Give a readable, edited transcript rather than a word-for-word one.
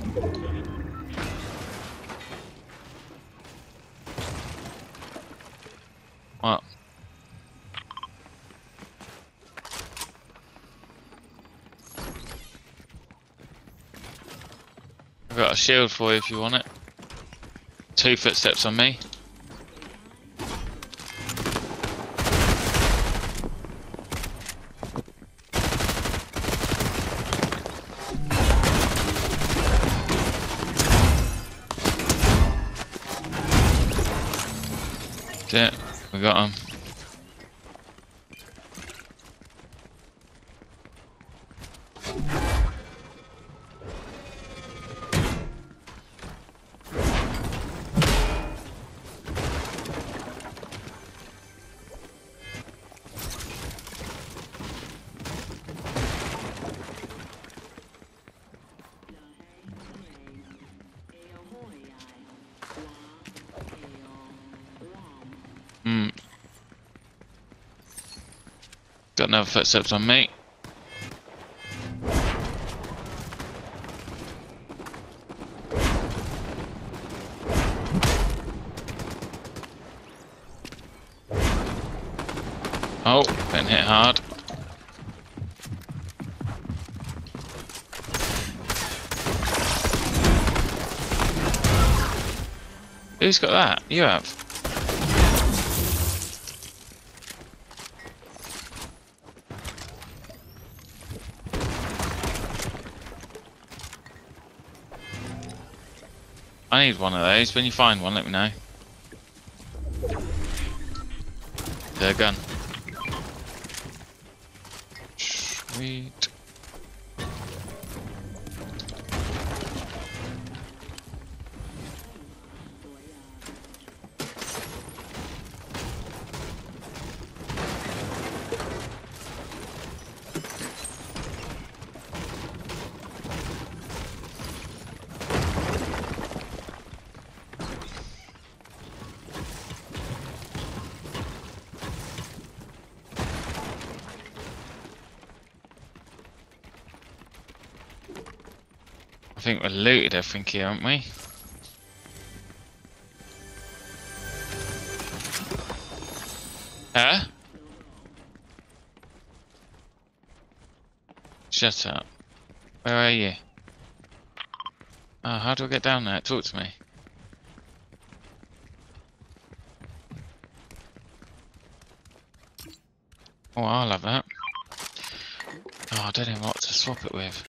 What? I've got a shield for you if you want it. 2 footsteps on me. That's it. We got him. Got no footsteps on me. Oh, been hit hard. Who's got that? You have. I need one of those. When you find one, let me know. The gun. Sweet. I think we're looted everything here, aren't we? Huh? Shut up. Where are you? Oh, how do I get down there? Talk to me. Oh, I'll have that. Oh, I don't know what to swap it with.